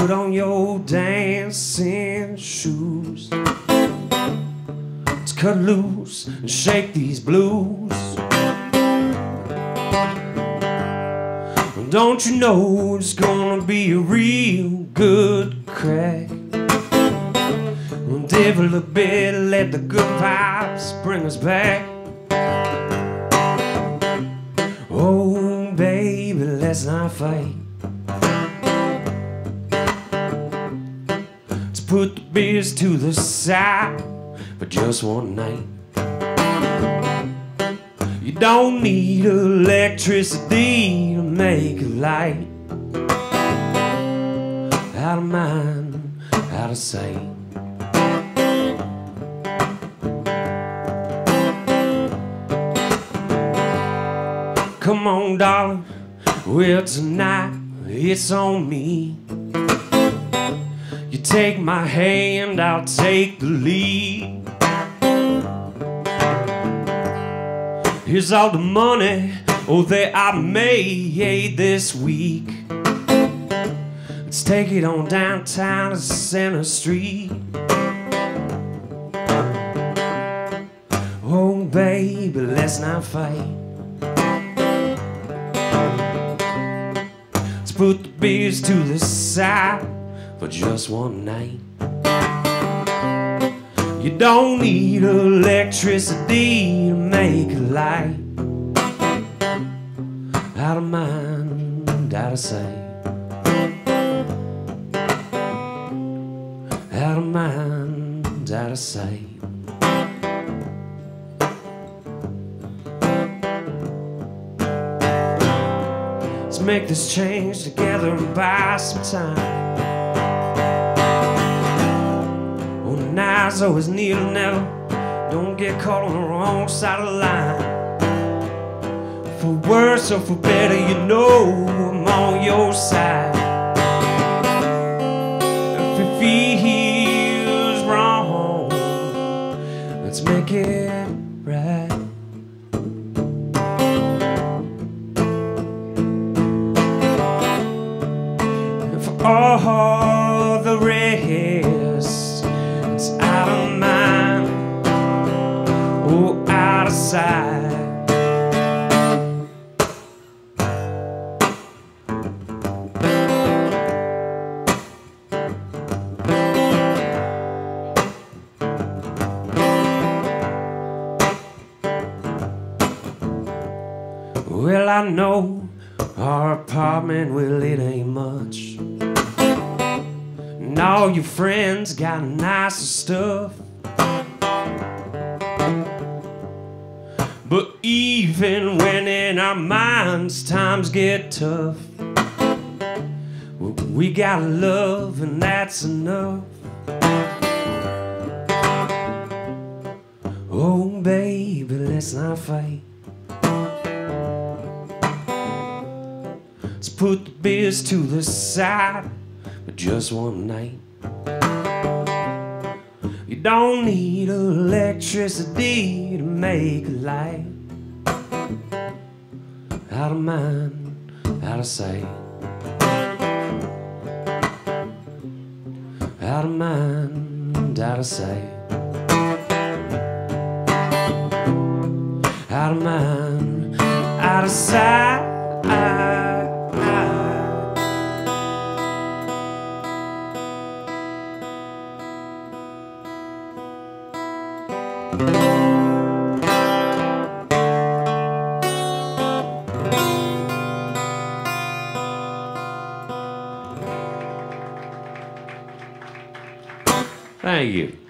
Put on your dancing shoes. Let's cut loose and shake these blues. Don't you know it's gonna be a real good crack? Devil a bit, let the good vibes bring us back. Oh baby, let's not fight. Let's put the beers to the side for just one night. You don't need electricity to make a light. Out of mind, out of sight. Come on, darling, well tonight it's on me. You take my hand, I'll take the lead. Here's all the money, oh, that I made this week. Let's take it on downtown to Center Street. Oh, baby, let's not fight. Let's put the beers to the side for just one night. You don't need electricity to make a light. Out of mind, out of sight. Out of mind, out of sight. Let's make this change together and buy some time. Eyes always near and never. Don't get caught on the wrong side of the line. For worse or for better, you know I'm on your side. If it feels wrong, let's make it right. And for all the rest, out of mind, oh, out of sight. Well, I know our apartment, well, it ain't much. And all your friends got nicer stuff. But even when in our minds times get tough, well, we got love and that's enough. Oh baby, let's not fight. Let's put the beers to the side for just one night. You don't need electricity to make a light. Out of mind, out of sight. Out of mind, out of sight. Out of mind, out of sight. Thank you.